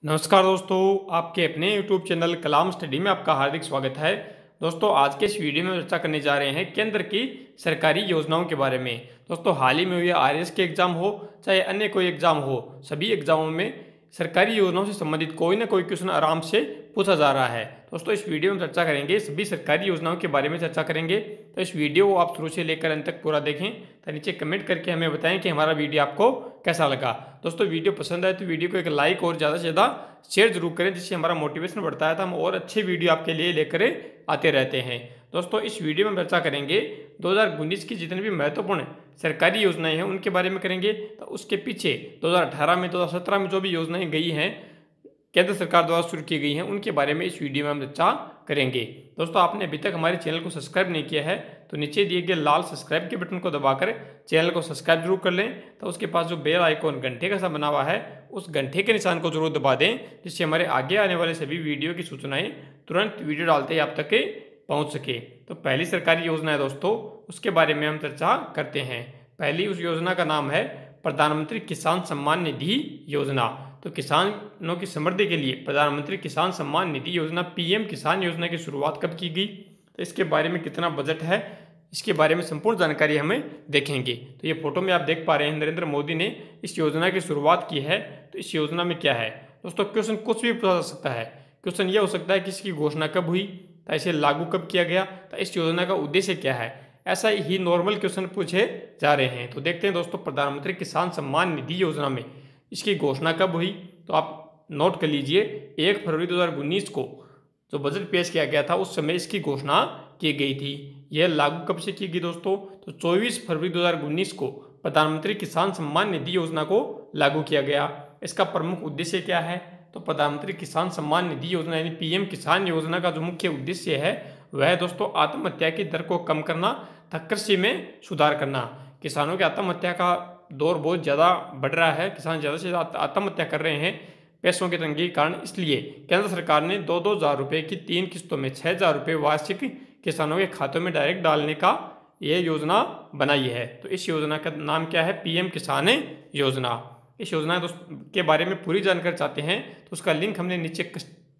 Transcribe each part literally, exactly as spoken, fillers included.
नमस्कार दोस्तों, आपके अपने यूट्यूब चैनल कलाम स्टडी में आपका हार्दिक स्वागत है। दोस्तों, आज के इस वीडियो में चर्चा करने जा रहे हैं केंद्र की सरकारी योजनाओं के बारे में। दोस्तों, हाल ही में हुए आर एस के एग्जाम हो चाहे अन्य कोई एग्जाम हो, सभी एग्जामों में सरकारी योजनाओं से संबंधित कोई ना कोई क्वेश्चन आराम से पूछा जा रहा है। दोस्तों, इस वीडियो में चर्चा करेंगे, सभी सरकारी योजनाओं के बारे में चर्चा करेंगे। तो इस वीडियो को आप शुरू से लेकर अंत तक पूरा देखें, तो नीचे कमेंट करके हमें बताएं कि हमारा वीडियो आपको कैसा लगा। दोस्तों, वीडियो पसंद आए तो वीडियो को एक लाइक और ज़्यादा से ज़्यादा शेयर जरूर करें, जिससे हमारा मोटिवेशन बढ़ता है तो हम और अच्छे वीडियो आपके लिए लेकर आते रहते हैं। दोस्तों, इस वीडियो में चर्चा करेंगे दो हज़ार उन्नीस की जितनी भी महत्वपूर्ण सरकारी योजनाएं हैं उनके बारे में करेंगे। तो उसके पीछे दो हज़ार अठारह में दो हज़ार सत्रह में जो भी योजनाएं गई हैं, केंद्र सरकार द्वारा शुरू की गई हैं, उनके बारे में इस वीडियो में हम चर्चा करेंगे। दोस्तों, आपने अभी तक हमारे चैनल को सब्सक्राइब नहीं किया है तो नीचे दिए गए लाल सब्सक्राइब के बटन को दबाकर चैनल को सब्सक्राइब जरूर कर लें। तो उसके पास जो बेल आइकॉन घंटे का सा बना हुआ है, उस घंटे के निशान को जरूर दबा दें, जिससे हमारे आगे आने वाले सभी वीडियो की सूचनाएं तुरंत वीडियो डालते ही आप तक पहुंच सके। तो पहली सरकारी योजना है दोस्तों, उसके बारे में हम चर्चा करते हैं। पहली उस योजना का नाम है प्रधानमंत्री किसान सम्मान निधि योजना। तो किसानों की समृद्धि के लिए प्रधानमंत्री किसान सम्मान निधि योजना पीएम किसान योजना की शुरुआत कब की गई, तो इसके बारे में कितना बजट है, इसके बारे में संपूर्ण जानकारी हमें देखेंगे। तो ये फोटो में आप देख पा रहे हैं, नरेंद्र मोदी ने इस योजना की शुरुआत की है। तो इस योजना में क्या है दोस्तों, क्वेश्चन कुछ भी पूछा जा सकता है। क्वेश्चन ये हो सकता है कि इसकी घोषणा कब हुई, तो इसे लागू कब किया गया, तो इस योजना का उद्देश्य क्या है, ऐसा ही नॉर्मल क्वेश्चन पूछे जा रहे हैं। तो देखते हैं दोस्तों, प्रधानमंत्री किसान सम्मान निधि योजना में इसकी घोषणा कब हुई, तो आप नोट कर लीजिए एक फरवरी दो हज़ार उन्नीस को जो बजट पेश किया गया था उस समय इसकी घोषणा की गई थी। यह लागू कब से की गई दोस्तों, तो चौबीस फरवरी दो हज़ार उन्नीस को प्रधानमंत्री किसान सम्मान निधि योजना को लागू किया गया। इसका प्रमुख उद्देश्य क्या है, तो प्रधानमंत्री किसान सम्मान निधि योजना यानी पीएम किसान योजना का जो मुख्य उद्देश्य है वह दोस्तों आत्महत्या की दर को कम करना तथा कृषि में सुधार करना। किसानों की आत्महत्या का दौर बहुत ज़्यादा बढ़ रहा है, किसान ज़्यादा से ज़्यादा आत्महत्या कर रहे हैं पैसों की तंगी के कारण। इसलिए केंद्र सरकार ने दो दो हज़ार रुपये की तीन किस्तों में छः हज़ार रुपये वार्षिक किसानों के खातों में डायरेक्ट डालने का ये योजना बनाई है। तो इस योजना का नाम क्या है, पीएम किसान योजना। इस योजना के बारे में पूरी जानकारी चाहते हैं तो उसका लिंक हमने नीचे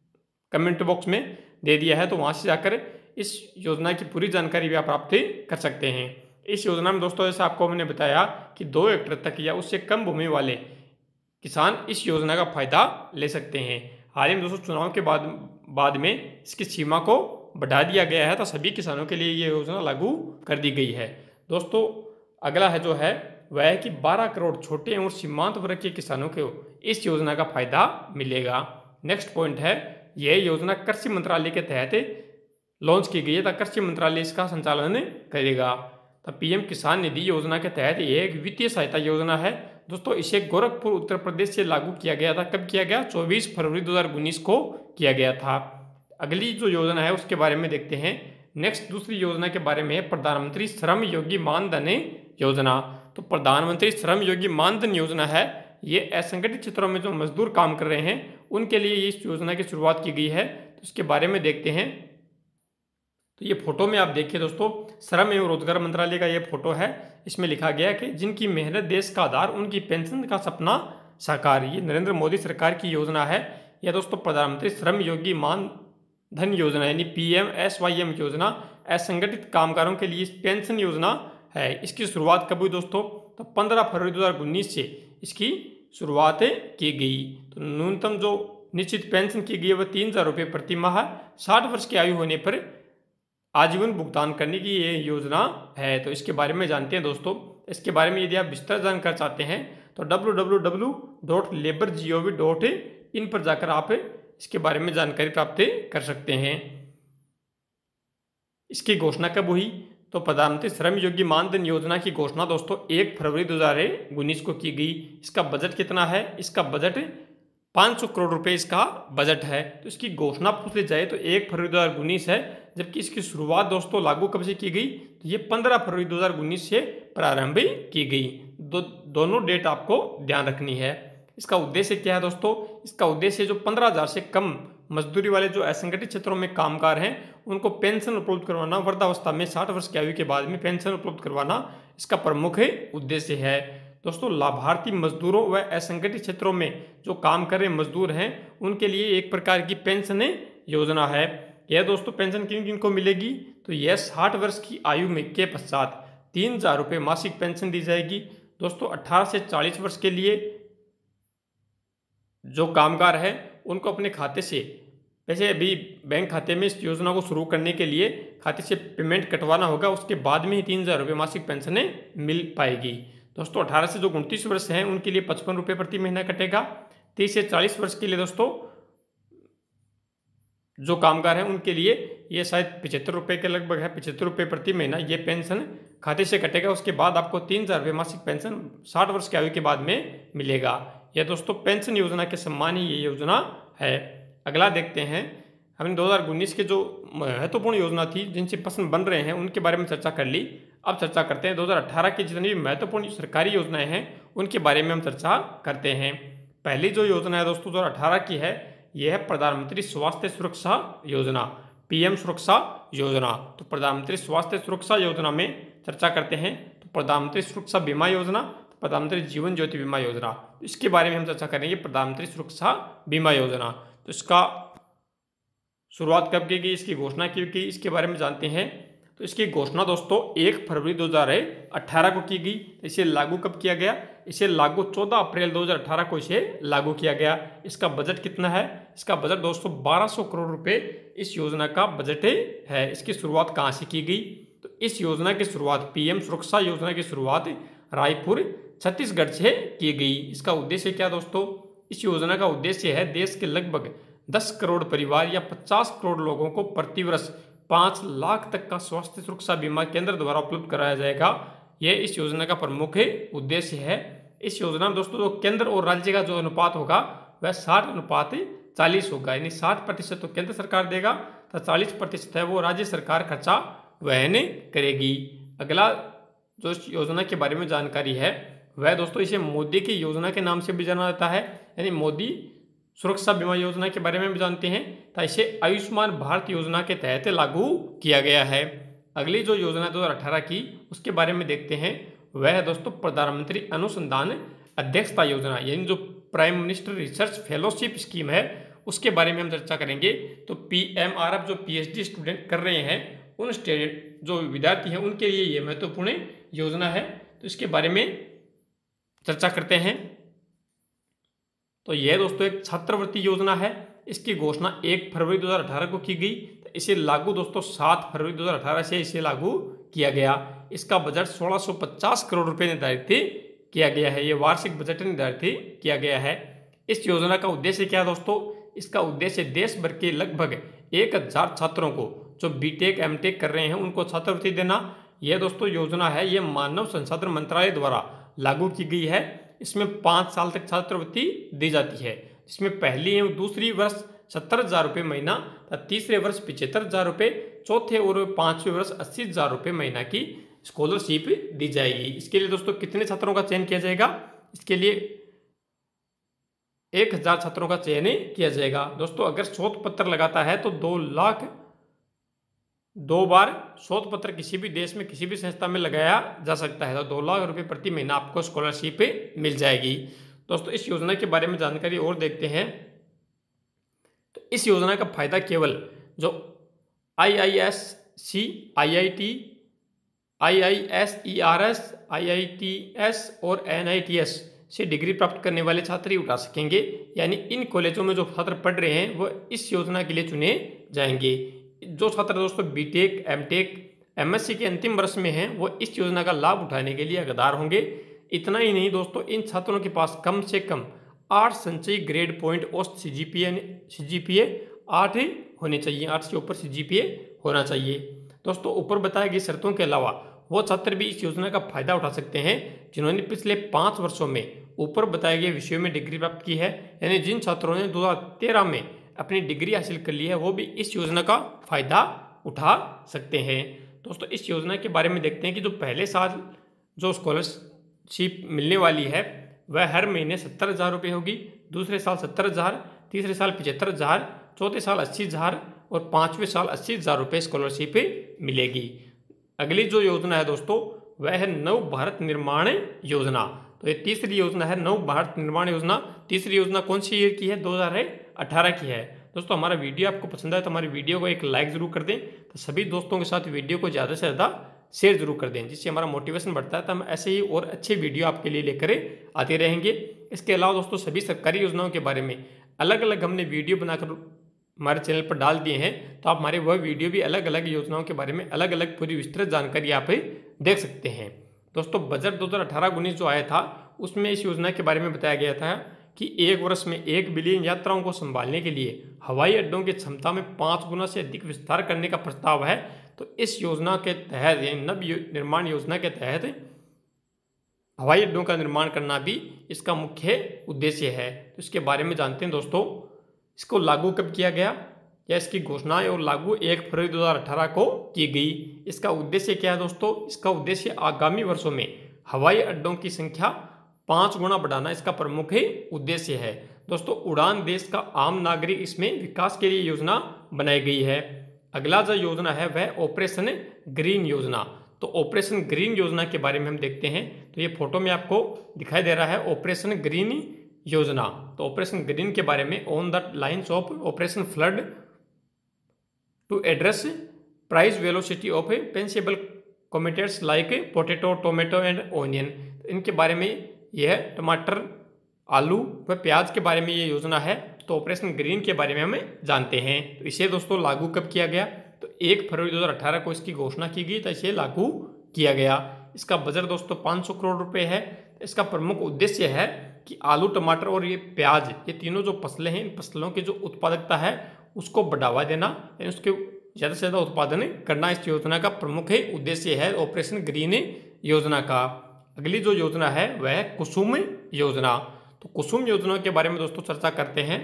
कमेंट बॉक्स में दे दिया है, तो वहाँ से जाकर इस योजना की पूरी जानकारी भी आप प्राप्त कर सकते हैं। इस योजना में दोस्तों जैसे आपको मैंने बताया कि दो हेक्टेयर तक या उससे कम भूमि वाले किसान इस योजना का फायदा ले सकते हैं। हाल ही में दोस्तों चुनाव के बाद बाद में इसकी सीमा को बढ़ा दिया गया है, तो सभी किसानों के लिए ये योजना लागू कर दी गई है। दोस्तों, अगला है जो है वह है कि बारह करोड़ छोटे और सीमांत वर्ग के किसानों को इस योजना का फायदा मिलेगा। नेक्स्ट पॉइंट है, यह योजना कृषि मंत्रालय के तहत लॉन्च की गई है, तो कृषि मंत्रालय इसका संचालन करेगा। तो पीएम किसान निधि योजना के तहत यह एक वित्तीय सहायता योजना है दोस्तों। इसे गोरखपुर उत्तर प्रदेश से लागू किया गया था। कब किया गया, चौबीस फरवरी दो हज़ार उन्नीस को किया गया था। अगली जो योजना है उसके बारे में देखते हैं। नेक्स्ट दूसरी योजना के बारे में है प्रधानमंत्री श्रम योगी मानधन योजना। तो प्रधानमंत्री श्रम योगी मानधन योजना है, ये असंगठित क्षेत्रों में जो मजदूर काम कर रहे हैं उनके लिए इस योजना की शुरुआत की गई है। तो इसके बारे में देखते हैं। तो ये फोटो में आप देखिए दोस्तों, श्रम एवं रोजगार मंत्रालय का ये फोटो है। इसमें लिखा गया कि जिनकी मेहनत देश का आधार, उनकी पेंशन का सपना साकार। ये नरेंद्र मोदी सरकार की योजना है। यह दोस्तों प्रधानमंत्री श्रम योगी मानधन योजना यानी पीएम एसवाईएम योजना असंगठित कामगारों के लिए पेंशन योजना है। इसकी शुरुआत कब हुई दोस्तों, तो पंद्रह फरवरी दो हज़ार उन्नीस से इसकी शुरुआत की गई। तो न्यूनतम जो निश्चित पेंशन की गई है वह तीन हजार रुपये प्रति माह साठ वर्ष की आयु होने पर आजीवन भुगतान करने की ये योजना है। तो इसके बारे में जानते हैं दोस्तों। इसके बारे में यदि आप विस्तार जानकर चाहते हैं तो W W W dot labour G O V dot in पर जाकर आप इसके बारे में जानकारी प्राप्त कर सकते हैं। इसकी घोषणा कब हुई, तो प्रधानमंत्री श्रम योगी मानधन योजना की घोषणा दोस्तों एक फरवरी दो हज़ार उन्नीस को की गई। इसका बजट कितना है, इसका बजट पाँच सौ करोड़ रुपए इसका बजट है। तो इसकी घोषणा पूछ ली जाए तो एक फरवरी दो हज़ार उन्नीस है, जबकि इसकी शुरुआत दोस्तों लागू कब से की गई, तो ये पंद्रह फरवरी दो हज़ार उन्नीस से प्रारंभ की गई। दो दोनों डेट आपको ध्यान रखनी है। इसका उद्देश्य क्या है दोस्तों, इसका उद्देश्य जो पंद्रह हजार से कम मजदूरी वाले जो असंगठित क्षेत्रों में कामगार हैं उनको पेंशन उपलब्ध करवाना, वृद्धावस्था में साठ वर्ष की आयु के बाद में पेंशन उपलब्ध करवाना इसका प्रमुख उद्देश्य है। दोस्तों लाभार्थी मजदूरों व असंगठित क्षेत्रों में जो काम कर रहे मजदूर हैं उनके लिए एक प्रकार की पेंशन योजना है। यह दोस्तों पेंशन किन किन को मिलेगी, तो यह साठ वर्ष की आयु में के पश्चात तीन हजार रुपये मासिक पेंशन दी जाएगी। दोस्तों अठारह से चालीस वर्ष के लिए जो कामगार है उनको अपने खाते से वैसे अभी बैंक खाते में इस योजना को शुरू करने के लिए खाते से पेमेंट कटवाना होगा, उसके बाद में ही तीन हज़ार रुपये मासिक पेंशनें मिल पाएगी। दोस्तों अठारह से जो उनतीस वर्ष हैं उनके लिए पचपन रुपये प्रति महीना कटेगा। तीस से चालीस वर्ष के लिए दोस्तों जो कामगार हैं उनके लिए ये शायद पिछहत्तर रुपये के लगभग है, पिछहत्तर रुपये प्रति महीना ये पेंशन खाते से कटेगा। उसके बाद आपको तीन हज़ार रुपये मासिक पेंशन साठ वर्ष की आयु के बाद में मिलेगा। यह दोस्तों पेंशन योजना के सम्मान ही ये योजना है। अगला देखते हैं, हमने दो हज़ार उन्नीस के जो महत्वपूर्ण योजना थी जिनसे प्रश्न बन रहे हैं उनके बारे में चर्चा कर ली। अब चर्चा करते हैं दो हज़ार अठारह की जितनी भी महत्वपूर्ण सरकारी योजनाएं हैं उनके बारे में हम चर्चा करते हैं। पहली जो योजना है दोस्तों दो हज़ार अठारह की है, यह है प्रधानमंत्री स्वास्थ्य सुरक्षा योजना, पीएम सुरक्षा योजना। तो प्रधानमंत्री स्वास्थ्य सुरक्षा योजना में चर्चा करते हैं। तो प्रधानमंत्री सुरक्षा बीमा योजना, प्रधानमंत्री जीवन ज्योति बीमा योजना, इसके बारे में हम चर्चा करेंगे। प्रधानमंत्री सुरक्षा बीमा योजना, तो इसका शुरुआत कब की गई, इसकी घोषणा की गई, इसके बारे में जानते हैं। तो इसकी घोषणा दोस्तों एक फरवरी दो हज़ार अठारह को की गई। इसे लागू कब किया गया, इसे लागू चौदह अप्रैल दो हज़ार अठारह को इसे लागू किया गया। इसका बजट कितना है, इसका बजट दोस्तों बारह सौ करोड़ रुपए इस योजना का बजट है। इसकी शुरुआत कहाँ से की गई, तो इस योजना की शुरुआत पीएम सुरक्षा योजना की शुरुआत रायपुर छत्तीसगढ़ से की गई। इसका उद्देश्य क्या दोस्तों, इस योजना का उद्देश्य है देश के लगभग दस करोड़ परिवार या पचास करोड़ लोगों को प्रतिवर्ष पाँच लाख तक का स्वास्थ्य सुरक्षा बीमा केंद्र द्वारा उपलब्ध कराया जाएगा। यह इस योजना का प्रमुख उद्देश्य है। इस योजना में दोस्तों जो केंद्र और राज्य का जो अनुपात होगा वह साठ अनुपात चालीस होगा, यानी साठ प्रतिशत तो केंद्र सरकार देगा तो चालीस प्रतिशत है वो राज्य सरकार खर्चा वहन करेगी। अगला जो इस योजना के बारे में जानकारी है वह दोस्तों इसे मोदी की योजना के नाम से भी जाना जाता है, यानी मोदी सुरक्षा बीमा योजना के बारे में भी जानते हैं। तो इसे आयुष्मान भारत योजना के तहत लागू किया गया है। अगली जो योजना दो हज़ार अठारह की उसके बारे में देखते हैं, वह है दोस्तों प्रधानमंत्री अनुसंधान अध्यक्षता योजना, यानी जो prime minister research fellowship scheme है उसके बारे में हम चर्चा करेंगे। तो पी एम आर एफ जो पीएचडी स्टूडेंट कर रहे हैं उन स्टूडेंट जो विद्यार्थी हैं उनके लिए ये महत्वपूर्ण योजना है। तो इसके बारे में चर्चा करते हैं। तो यह दोस्तों एक छात्रवृत्ति योजना है। इसकी घोषणा एक फरवरी दो हज़ार अठारह को की गई। तो इसे लागू दोस्तों सात फरवरी दो हज़ार अठारह से इसे लागू किया गया। इसका बजट सोलह सौ पचास करोड़ रुपए निर्धारित किया गया है। ये वार्षिक बजट निर्धारित किया गया है। इस योजना का उद्देश्य क्या है दोस्तों, इसका उद्देश्य देश भर के लगभग एक हजार छात्रों को जो बीटेक एमटेक कर रहे हैं उनको छात्रवृत्ति देना। यह दोस्तों योजना है ये मानव संसाधन मंत्रालय द्वारा लागू की गई है। इसमें पाँच साल तक छात्रवृत्ति दी जाती है। इसमें पहली एवं दूसरी वर्ष सत्तर हजार रुपये महीना, तीसरे वर्ष पिछहत्तर हजार रुपये, चौथे और पांचवें वर्ष अस्सी हजार रुपये महीना की स्कॉलरशिप दी जाएगी। इसके लिए दोस्तों कितने छात्रों का चयन किया जाएगा, इसके लिए एक हजार छात्रों का चयन किया जाएगा। दोस्तों अगर शोध पत्र लगाता है तो दो लाख दो बार शोध पत्र किसी भी देश में किसी भी संस्था में लगाया जा सकता है। तो दो लाख रुपए प्रति महीना आपको स्कॉलरशिप मिल जाएगी। दोस्तों इस योजना के बारे में जानकारी और देखते हैं। तो इस योजना का फायदा केवल जो I I S C, I I T, I I S E R S, I I T S और एन आई टी एस से डिग्री प्राप्त करने वाले छात्र ही उठा सकेंगे। यानी इन कॉलेजों में जो छात्र पढ़ रहे हैं वो इस योजना के लिए चुने जाएंगे। जो छात्र दोस्तों बीटेक, एमटेक, एमएससी के अंतिम वर्ष में हैं वो इस योजना का लाभ उठाने के लिए हकदार होंगे। इतना ही नहीं दोस्तों, इन छात्रों के पास कम से कम आठ संचयी ग्रेड पॉइंट औसत सीजीपीए सीजीपीए आठ होने चाहिए, आठ से ऊपर सीजीपीए होना चाहिए। दोस्तों ऊपर बताई गई शर्तों के अलावा वो छात्र भी इस योजना का फायदा उठा सकते हैं जिन्होंने पिछले पाँच वर्षों में ऊपर बताए गए विषयों में डिग्री प्राप्त की है। यानी जिन छात्रों ने दो हज़ार तेरह में अपनी डिग्री हासिल कर ली है वो भी इस योजना का फायदा उठा सकते हैं। दोस्तों इस योजना के बारे में देखते हैं कि जो पहले साल जो स्कॉलरशिप मिलने वाली है वह हर महीने सत्तर हज़ार रुपये होगी, दूसरे साल सत्तर हज़ार, तीसरे साल पचहत्तर हज़ार, चौथे साल अस्सी हज़ार और पाँचवें साल अस्सी हज़ार रुपये स्कॉलरशिप मिलेगी। अगली जो योजना है दोस्तों वह है नव भारत निर्माण योजना। तो ये तीसरी योजना है नव भारत निर्माण योजना। तीसरी योजना कौन सी ईयर की है? दो हज़ार अठारह की है। दोस्तों हमारा वीडियो आपको पसंद आए तो हमारी वीडियो को एक लाइक जरूर कर दें, तो सभी दोस्तों के साथ वीडियो को ज़्यादा से ज़्यादा शेयर जरूर कर दें, जिससे हमारा मोटिवेशन बढ़ता है। तो हम ऐसे ही और अच्छे वीडियो आपके लिए लेकर आते रहेंगे। इसके अलावा दोस्तों सभी सरकारी योजनाओं के बारे में अलग अलग हमने वीडियो बनाकर हमारे चैनल पर डाल दिए हैं, तो आप हमारे वह वीडियो भी अलग अलग योजनाओं के बारे में अलग अलग पूरी विस्तृत जानकारी आप देख सकते हैं। दोस्तों बजट दो हज़ार अठारह उन्नीस जो आया था उसमें इस योजना के बारे में बताया गया था कि एक वर्ष में एक बिलियन यात्राओं को संभालने के लिए हवाई अड्डों की क्षमता में पाँच गुना से अधिक विस्तार करने का प्रस्ताव है। तो इस योजना के तहत नव निर्माण योजना के तहत हवाई अड्डों का निर्माण करना भी इसका मुख्य उद्देश्य है। तो इसके बारे में जानते हैं दोस्तों। इसको लागू कब किया गया या इसकी घोषणा और लागू एक फरवरी दो हज़ार अठारह को की गई। इसका उद्देश्य क्या है दोस्तों? इसका उद्देश्य आगामी वर्षों में हवाई अड्डों की संख्या पाँच गुना बढ़ाना इसका प्रमुख ही उद्देश्य है। दोस्तों उड़ान देश का आम नागरिक इसमें विकास के लिए योजना बनाई गई है। अगला जो योजना है वह ऑपरेशन ग्रीन योजना। तो ऑपरेशन ग्रीन योजना के बारे में हम देखते हैं। तो ये फोटो में आपको दिखाई दे रहा है ऑपरेशन ग्रीन योजना। तो ऑपरेशन ग्रीन के बारे में on the lines of operation flood to address price velocity of perishable commodities like potato, tomato and onion. इनके बारे में यह टमाटर, आलू व प्याज के बारे में ये योजना है। तो ऑपरेशन ग्रीन के बारे में हम जानते हैं। तो इसे दोस्तों लागू कब किया गया? तो एक फरवरी दो हज़ार अठारह को इसकी घोषणा की गई, तो इसे लागू किया गया। इसका बजट दोस्तों पाँच सौ करोड़ रुपए है। इसका प्रमुख उद्देश्य है कि आलू, टमाटर और ये प्याज, ये तीनों जो फसलें हैं, इन फसलों की जो उत्पादकता है उसको बढ़ावा देना, उसके ज़्यादा से ज़्यादा उत्पादन करना इस योजना का प्रमुख उद्देश्य है ऑपरेशन ग्रीन योजना का। अगली जो योजना है वह है कुसुम योजना। तो कुसुम योजना के बारे में दोस्तों चर्चा करते हैं।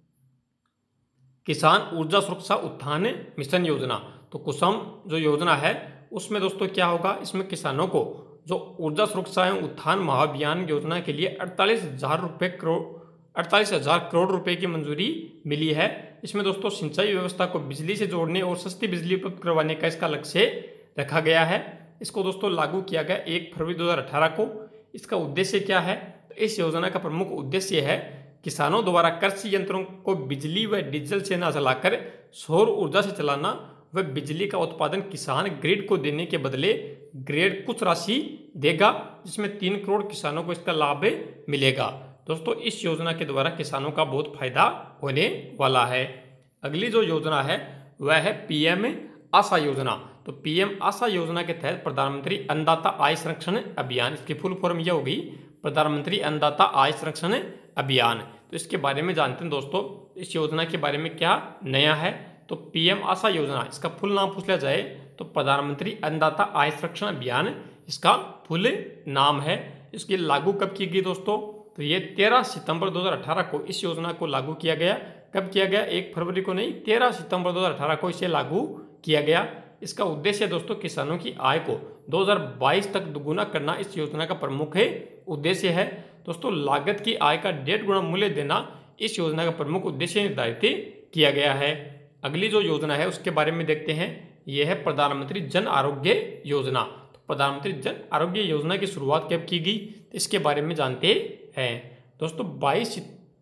किसान ऊर्जा सुरक्षा उत्थान मिशन योजना। तो कुसुम जो योजना है उसमें दोस्तों क्या होगा? इसमें किसानों को जो ऊर्जा सुरक्षा एवं उत्थान महाअभियान योजना के लिए अड़तालीस हजार रुपये करोड़ अड़तालीस हजार करोड़ रुपए की मंजूरी मिली है। इसमें दोस्तों सिंचाई व्यवस्था को बिजली से जोड़ने और सस्ती बिजली उपलब्ध करवाने का इसका लक्ष्य रखा गया है। इसको दोस्तों लागू किया गया एक फरवरी दो हज़ार अठारह को। इसका उद्देश्य क्या है? तो इस योजना का प्रमुख उद्देश्य है किसानों द्वारा कृषि यंत्रों को बिजली व डीजल से न चलाकर सौर ऊर्जा से चलाना व बिजली का उत्पादन किसान ग्रिड को देने के बदले ग्रिड कुछ राशि देगा, जिसमें तीन करोड़ किसानों को इसका लाभ मिलेगा। दोस्तों इस योजना के द्वारा किसानों का बहुत फायदा होने वाला है। अगली जो योजना है वह है पीएम आशा योजना। तो पीएम आशा योजना के तहत प्रधानमंत्री अन्नदाता आय संरक्षण अभियान, इसकी फुल फॉर्म यह होगी प्रधानमंत्री अन्नदाता आय संरक्षण अभियान। तो इसके बारे में जानते हैं दोस्तों। इस योजना के बारे में क्या नया है? तो पीएम आशा योजना, इसका फुल नाम पूछ लिया जाए तो प्रधानमंत्री अन्नदाता आय संरक्षण अभियान इसका फुल नाम है। इसकी लागू कब की गई दोस्तों? तो ये तेरह सितंबर दो हज़ार अठारह को इस योजना को लागू किया गया। कब किया गया? एक फरवरी को नहीं, तेरह सितंबर दो हज़ार अठारह को इसे लागू किया गया। इसका उद्देश्य दोस्तों किसानों की आय को दो हज़ार बाईस तक दोगुना करना इस योजना का प्रमुख उद्देश्य है। दोस्तों लागत की आय का डेढ़ गुना मूल्य देना इस योजना का प्रमुख उद्देश्य निर्धारित किया गया है। अगली जो योजना है उसके बारे में देखते हैं। यह है प्रधानमंत्री जन आरोग्य योजना। तो प्रधानमंत्री जन आरोग्य योजना की शुरुआत कब की गई? इसके बारे में जानते हैं दोस्तों। बाईस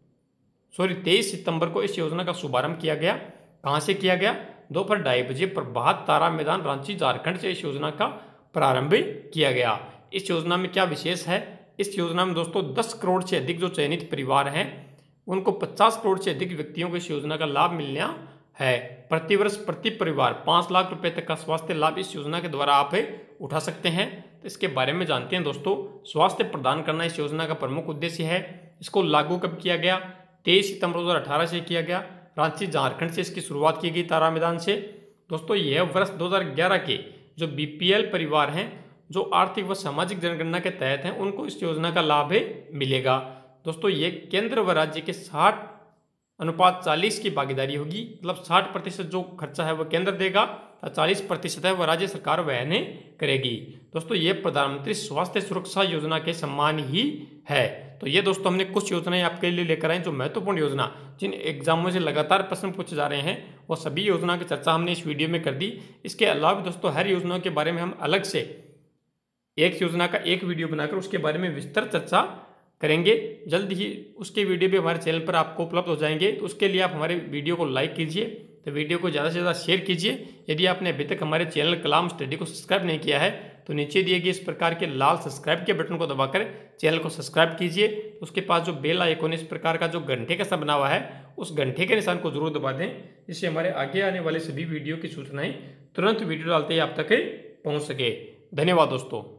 सॉरी तेईस सितंबर को इस योजना का शुभारंभ किया गया। कहाँ से किया गया? दोपहर ढाई बजे प्रभात तारा मैदान रांची झारखंड से इस योजना का प्रारंभ किया गया। इस योजना में क्या विशेष है? इस योजना में दोस्तों दस करोड़ से अधिक जो चयनित परिवार हैं उनको पचास करोड़ से अधिक व्यक्तियों को इस योजना का लाभ मिलना है। प्रतिवर्ष प्रति परिवार पाँच लाख रुपए तक का स्वास्थ्य लाभ इस योजना के द्वारा आप उठा सकते हैं। तो इसके बारे में जानते हैं दोस्तों। स्वास्थ्य प्रदान करना इस योजना का प्रमुख उद्देश्य है। इसको लागू कब किया गया? तेईस सितंबर दो हज़ार अठारह से किया गया। रांची झारखंड से इसकी शुरुआत की गई तारा मैदान से। दोस्तों यह वर्ष दो हज़ार ग्यारह के जो बीपीएल परिवार हैं जो आर्थिक व सामाजिक जनगणना के तहत हैं उनको इस योजना का लाभ मिलेगा। दोस्तों ये केंद्र व राज्य के साठ अनुपात चालीस की भागीदारी होगी। मतलब साठ प्रतिशत जो खर्चा है वह केंद्र देगा और चालीस प्रतिशत है वह राज्य सरकार वहन करेगी। दोस्तों ये प्रधानमंत्री स्वास्थ्य सुरक्षा योजना के समान ही है। तो ये दोस्तों हमने कुछ योजनाएं आपके लिए लेकर आए जो महत्वपूर्ण योजना जिन एग्जामों से लगातार प्रश्न पूछे जा रहे हैं वो सभी योजना की चर्चा हमने इस वीडियो में कर दी। इसके अलावा दोस्तों हर योजना के बारे में हम अलग से एक योजना का एक वीडियो बनाकर उसके बारे में विस्तृत चर्चा करेंगे। जल्द ही उसके वीडियो भी हमारे चैनल पर आपको उपलब्ध हो जाएंगे। तो उसके लिए आप हमारे वीडियो को लाइक कीजिए, तो वीडियो को ज़्यादा से ज़्यादा शेयर कीजिए। यदि आपने अभी तक हमारे चैनल कलाम स्टडी को सब्सक्राइब नहीं किया है तो नीचे दिए गए इस प्रकार के लाल सब्सक्राइब के बटन को दबाकर चैनल को सब्सक्राइब कीजिए। उसके पास जो बेल आइकॉन इस प्रकार का जो घंटे का सा बना हुआ है उस घंटे के निशान को जरूर दबा दें, जिससे हमारे आगे आने वाले सभी वीडियो की सूचनाएं तुरंत वीडियो डालते ही आप तक पहुँच सके। धन्यवाद दोस्तों।